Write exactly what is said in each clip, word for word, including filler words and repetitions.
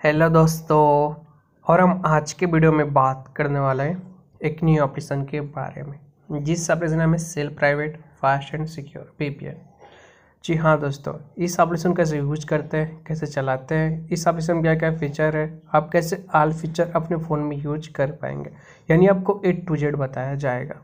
Hello दोस्तों, और हम आज के वीडियो में बात करने वाले हैं एक न्यू एप्लीकेशन के बारे में, जिस एप्लीकेशन नाम है cell private fast and secure VPN. जी हाँ दोस्तों, इस एप्लीकेशन कैसे यूज करते हैं, कैसे चलाते हैं, इस एप्लीकेशन में क्या क्या फीचर है, आप कैसे ऑल फीचर अपने फ़ोन में यूज कर पाएंगे, यानी आपको ए टू जेड बताया जाएगा।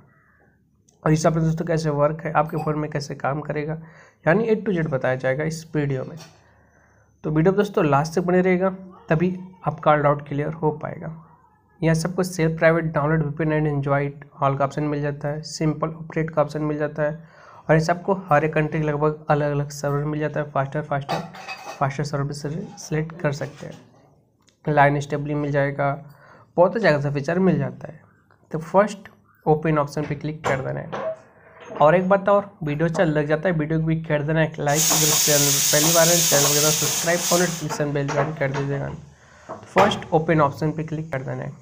और इस एप्लीकेशन दोस्तों कैसे वर्क है, आपके फ़ोन में कैसे काम करेगा, यानी ए टू जेड बताया जाएगा इस वीडियो में। तो वीडियो दोस्तों लास्ट तक बने रहेगा, तभी आपका डाउट क्लियर हो पाएगा। यहाँ सबको self private download VPN and enjoy all का ऑप्शन मिल जाता है, सिंपल ऑपरेट का ऑप्शन मिल जाता है, और ये सबको हर एक कंट्री लगभग अलग अलग सर्वर मिल जाता है। फास्टर फास्टर फास्टर सर्वर से सिलेक्ट कर सकते हैं, लाइन स्टेबली मिल जाएगा, बहुत जगह से फीचर मिल जाता है। तो फर्स्ट ओपन ऑप्शन पे क्लिक कर देना है। और एक बात और, वीडियो चल लग जाता है, वीडियो को भी कर देना एक लाइक, अगर चैनल पहली बार है चैनल वगैरह सब्सक्राइब और नोटिफिकेशन बेल ज्वाइन कर दीजिएगा। फर्स्ट ओपन ऑप्शन पे क्लिक कर देना है।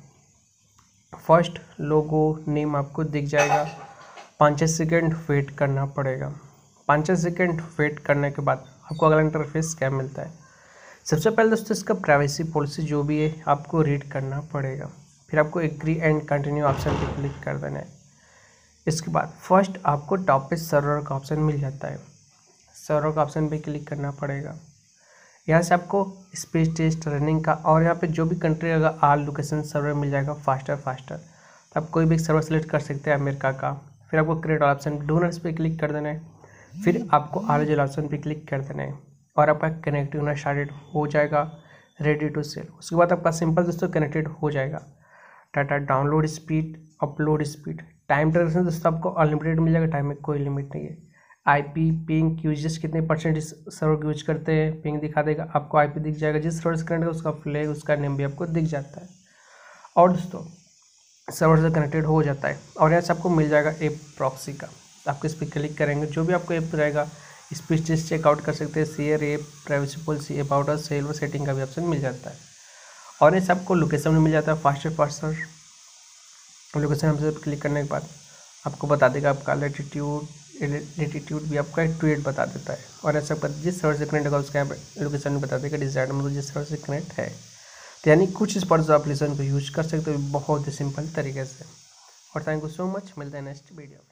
फर्स्ट लोगो नेम आपको दिख जाएगा, पाँच छः सेकेंड वेट करना पड़ेगा। पाँच छः सेकेंड वेट करने के बाद आपको अगला इंटरफेस क्या मिलता है। सबसे पहले दोस्तों इसका प्राइवेसी पॉलिसी जो भी है आपको रीड करना पड़ेगा, फिर आपको एग्री एंड कंटिन्यू ऑप्शन पे क्लिक कर देना है। इसके बाद फर्स्ट आपको टॉप पे सर्वर का ऑप्शन मिल जाता है, सर्वर का ऑप्शन पे क्लिक करना पड़ेगा। यहाँ से आपको स्पीड टेस्ट रनिंग का, और यहाँ पे जो भी कंट्री का ऑल लोकेशन सर्वर मिल जाएगा फास्टर फास्टर। तो आप कोई भी सर्वर सेलेक्ट कर सकते हैं अमेरिका का। फिर आपको क्रिएट ऑप्शन डोनर्स पे क्लिक कर देना है, फिर आपको ऑल ऑप्शन पे क्लिक कर देना है, और आपका कनेक्टिव होना स्टार्टेड हो जाएगा, रेडी टू सेल। उसके बाद आपका सिंपल दोस्तों कनेक्टेड हो जाएगा। Data download speed, upload speed, time duration दोस्तों आपको अनलिमिटेड मिल जाएगा, टाइम में कोई लिमिट नहीं है। आईपी पिंग यूजेस कितने परसेंट इस सर्वर यूज करते हैं पिंग दिखा देगा, आपको आईपी दिख जाएगा, जिस सर्वर से कनेक्ट है उसका फ्लैग उसका नेम भी आपको दिख जाता है। और दोस्तों सर्वर से कनेक्टेड हो जाता है, और यहाँ से आपको मिल जाएगा ऐप प्रॉक्सी का। आपको इस पर क्लिक करेंगे, जो भी आपको ऐप रहेगा स्पीड टेस्ट चेकआउट कर सकते हैं, share app, privacy policy, about us, cell setting का भी ऑप्शन मिल जाता है। और ये सबको लोकेशन में मिल जाता है, फास्टर फास्टर लोकेशन हमसे क्लिक करने के बाद आपको बता देगा आपका लेटीट्यूड लेटीट्यूड भी आपका ट्वीट बता देता है, और ऐसा जिस सर्वर से कनेक्ट होगा उसका लोकेशन भी बता देगा, डिजाइन मतलब जिस सर्वर से कनेक्ट है। तो यानी कुछ इस पर जो एप्लीकेशन को यूज कर सकते हो बहुत ही सिंपल तरीके से। और थैंक यू सो मच, मिलते हैं नेक्स्ट वीडियो।